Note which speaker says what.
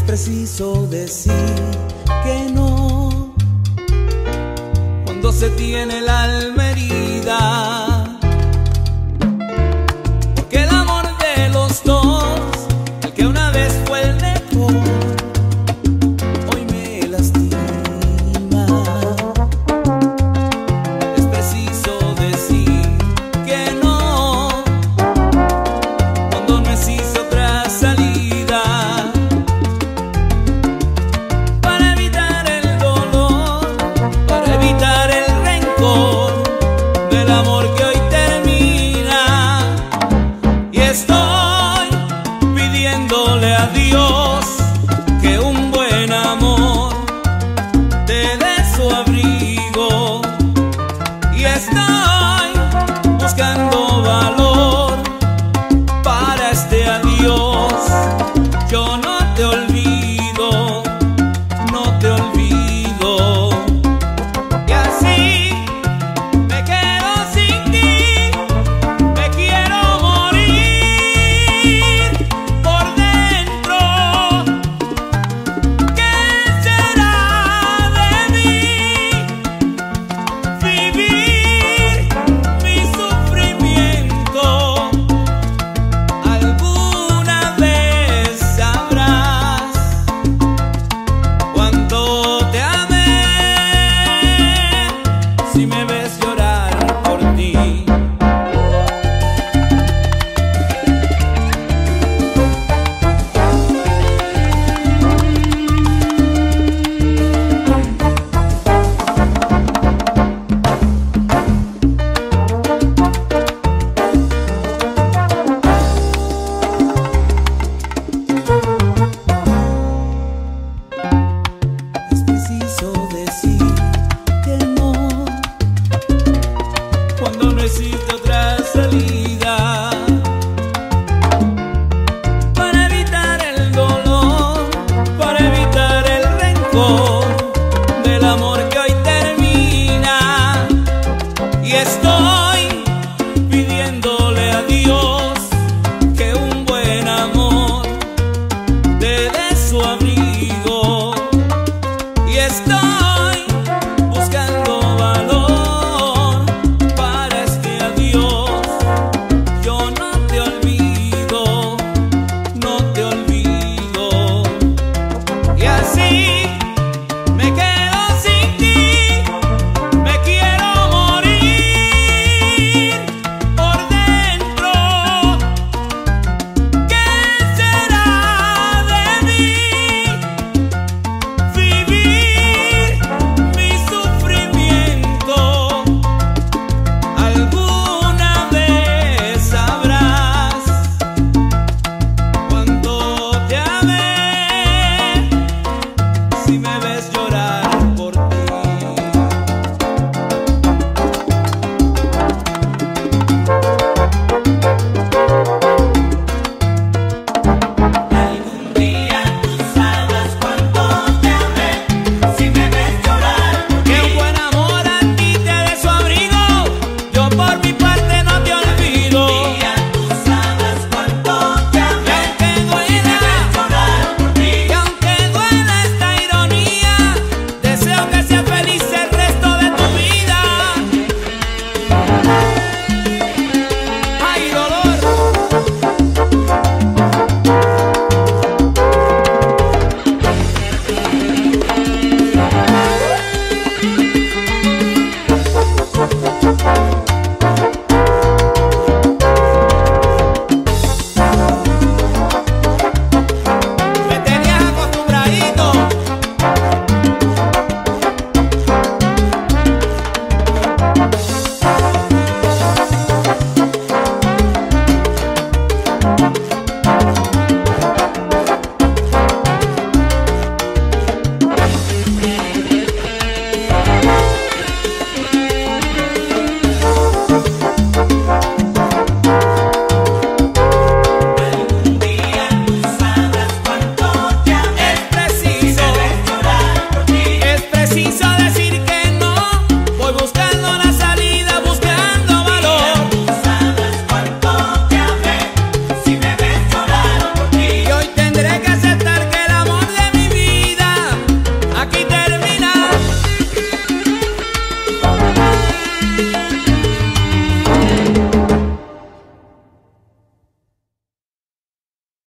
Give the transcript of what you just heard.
Speaker 1: preciso decir que no cuando se tiene el alma herida, porque el amor de los dos, el que una vez fue el mejor, hoy me lastima. Es preciso decir que no cuando no existe otra salida, para evitar el dolor, para evitar el rencor del amor que hoy termina. Y estoy pidiéndole a Dios que un buen amor te dé su abrigo, y estoy buscando valor para este adiós. Yo no te olvido, no te olvido, y así me quedo sin ti, me quiero morir por dentro. ¿Qué será de mí? Vivir mi sufrimiento. Alguna vez sabrás cuánto te amé, si me ves llorar por ti. Es preciso decir que no cuando no existe otra salida, para evitar el dolor, para evitar el rencor del amor que hoy termina. Y estoy pidiéndole a Dios que un buen amor te dé su abrigo, y estoy